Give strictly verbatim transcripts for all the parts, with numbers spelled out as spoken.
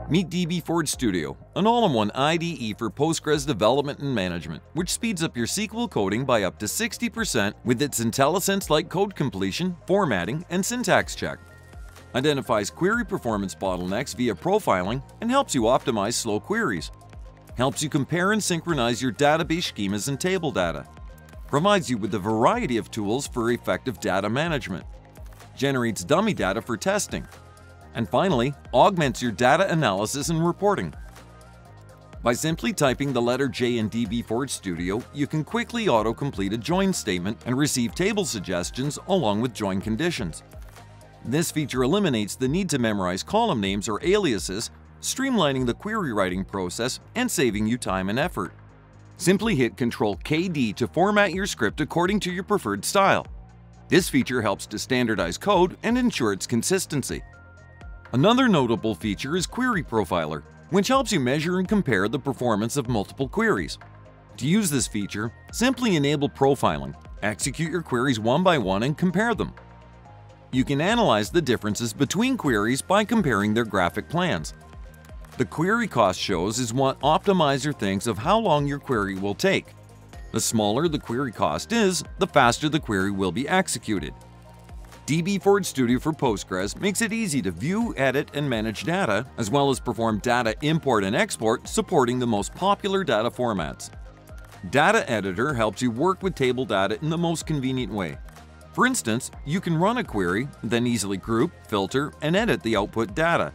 Meet dbForge Studio, an all-in-one I D E for Postgres development and management, which speeds up your S Q L coding by up to sixty percent with its IntelliSense-like code completion, formatting, and syntax check. Identifies query performance bottlenecks via profiling and helps you optimize slow queries. Helps you compare and synchronize your database schemas and table data. Provides you with a variety of tools for effective data management. Generates dummy data for testing. And finally, augments your data analysis and reporting. By simply typing the letter J in dbForge Studio, you can quickly auto-complete a join statement and receive table suggestions along with join conditions. This feature eliminates the need to memorize column names or aliases, streamlining the query writing process and saving you time and effort. Simply hit control K D to format your script according to your preferred style. This feature helps to standardize code and ensure its consistency. Another notable feature is Query Profiler, which helps you measure and compare the performance of multiple queries. To use this feature, simply enable profiling, execute your queries one by one and compare them. You can analyze the differences between queries by comparing their graphic plans. The query cost shows is what optimizer thinks of how long your query will take. The smaller the query cost is, the faster the query will be executed. dbForge Studio for Postgres makes it easy to view, edit, and manage data, as well as perform data import and export, supporting the most popular data formats. Data Editor helps you work with table data in the most convenient way. For instance, you can run a query, then easily group, filter, and edit the output data.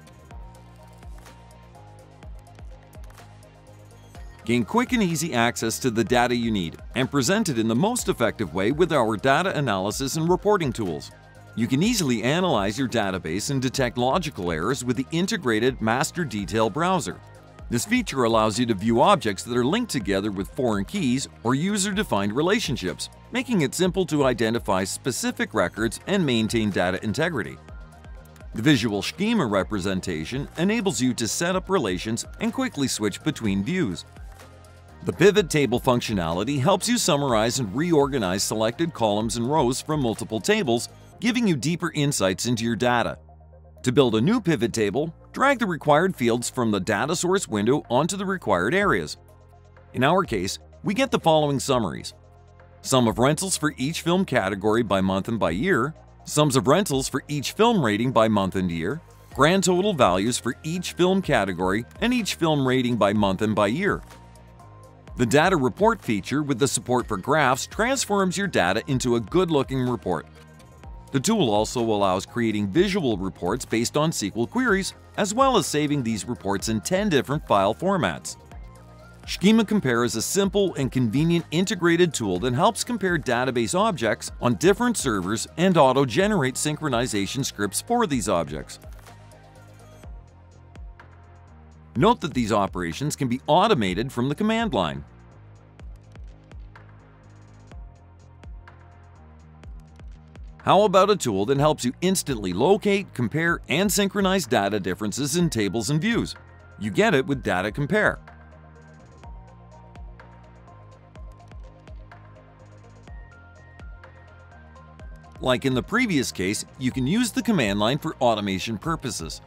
Gain quick and easy access to the data you need and present it in the most effective way with our data analysis and reporting tools. You can easily analyze your database and detect logical errors with the integrated Master Detail browser. This feature allows you to view objects that are linked together with foreign keys or user-defined relationships, making it simple to identify specific records and maintain data integrity. The visual schema representation enables you to set up relations and quickly switch between views. The pivot table functionality helps you summarize and reorganize selected columns and rows from multiple tables, giving you deeper insights into your data. To build a new pivot table, drag the required fields from the data source window onto the required areas. In our case, we get the following summaries: sum of rentals for each film category by month and by year, sums of rentals for each film rating by month and year, grand total values for each film category and each film rating by month and by year. The Data Report feature with the support for graphs transforms your data into a good-looking report. The tool also allows creating visual reports based on S Q L queries, as well as saving these reports in ten different file formats. Schema Compare is a simple and convenient integrated tool that helps compare database objects on different servers and auto-generate synchronization scripts for these objects. Note that these operations can be automated from the command line. How about a tool that helps you instantly locate, compare, and synchronize data differences in tables and views? You get it with Data Compare. Like in the previous case, you can use the command line for automation purposes.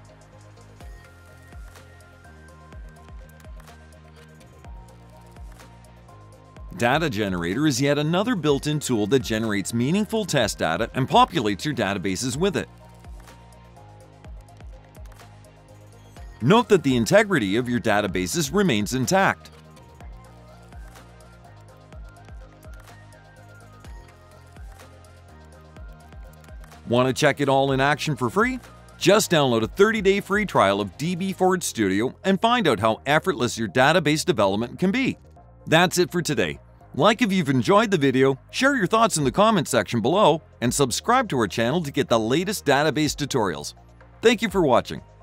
Data Generator is yet another built-in tool that generates meaningful test data and populates your databases with it. Note that the integrity of your databases remains intact. Want to check it all in action for free? Just download a thirty day free trial of dbForge Studio and find out how effortless your database development can be. That's it for today. Like if you've enjoyed the video, share your thoughts in the comment section below, and subscribe to our channel to get the latest database tutorials. Thank you for watching.